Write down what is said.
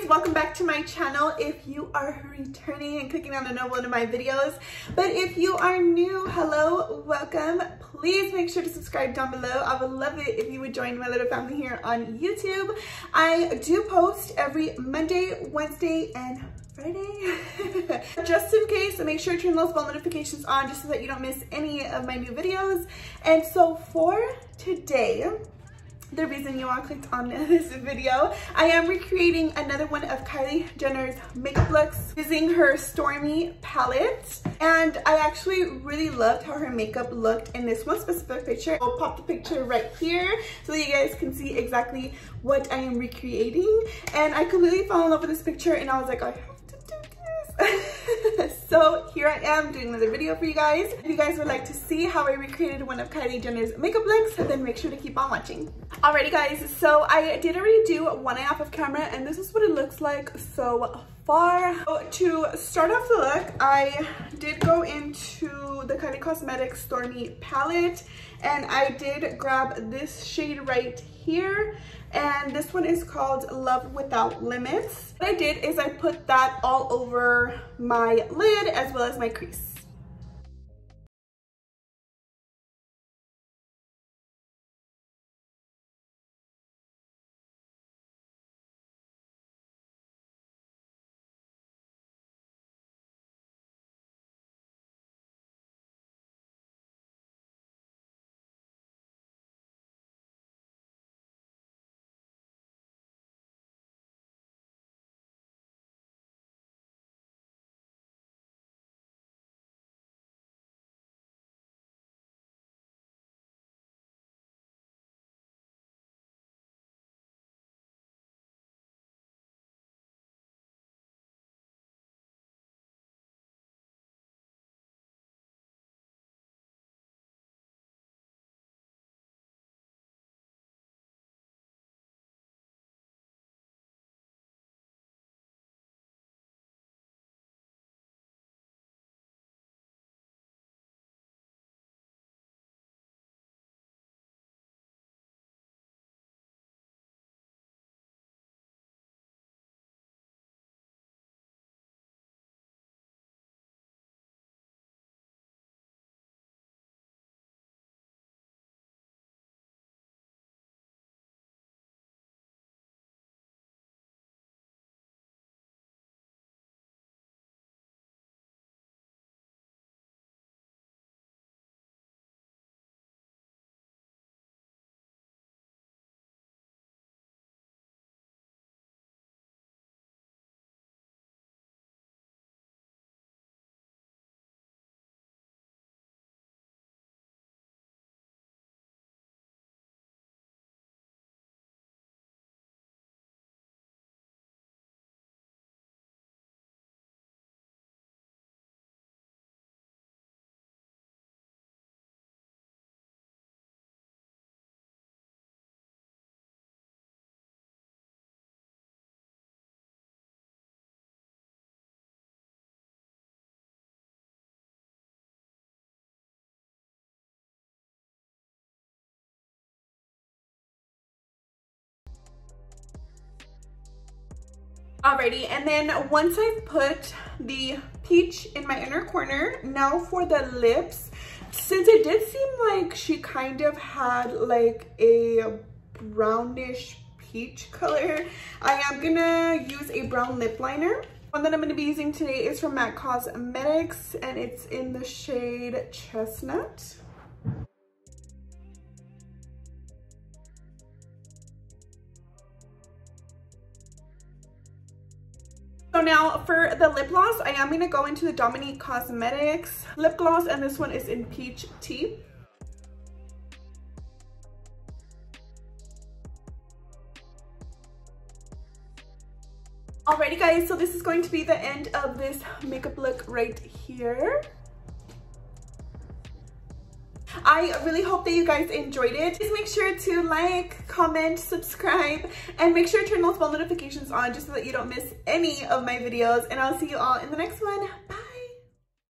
guys, welcome back to my channel if you are returning and clicking on another one of my videos. But if you are new, hello, welcome. Please make sure to subscribe down below. I would love it if you would join my little family here on YouTube. I do post every Monday, Wednesday, and Friday. Just in case, make sure to turn those bell notifications on just so that you don't miss any of my new videos. And so for today, the reason you all clicked on this video, I am recreating another one of Kylie Jenner's makeup looks using her Stormy palette. And I actually really loved how her makeup looked in this one specific picture. I'll pop the picture right here so that you guys can see exactly what I am recreating. And I completely fell in love with this picture and I was like, I have to do this. So here I am doing another video for you guys. If you guys would like to see how I recreated one of Kylie Jenner's makeup looks, then make sure to keep on watching. Alrighty guys, so I did already do one eye off of camera and this is what it looks like so far. So to start off the look, I did go into the Kylie Cosmetics Stormy palette and I did grab this shade right here, and this one is called Love Without Limits. What I did is I put that all over my lid as well as my crease. Alrighty, and then once I've put the peach in my inner corner, now for the lips, since it did seem like she kind of had like a brownish peach color, I am gonna use a brown lip liner. One that I'm gonna be using today is from MAC Cosmetics and it's in the shade Chestnut. So now for the lip gloss, I am going to go into the Dominique Cosmetics lip gloss, and this one is in Peach Tea. Alrighty guys, so this is going to be the end of this makeup look right here. I really hope that you guys enjoyed it. Please make sure to like, comment, subscribe, and make sure to turn those bell notifications on just so that you don't miss any of my videos. And I'll see you all in the next one.